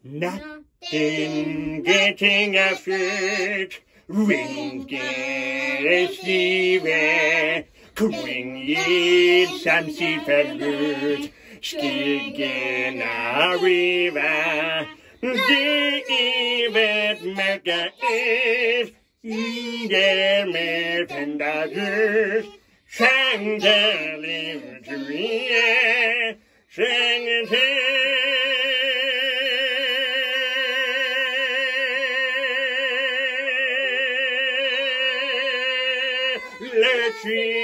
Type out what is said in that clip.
Natten getting a flute, ringen stive, kring gid som sitter stigen arriva, det evet märka det med tända ljus, skänkte livet rie, skänkte Lucia.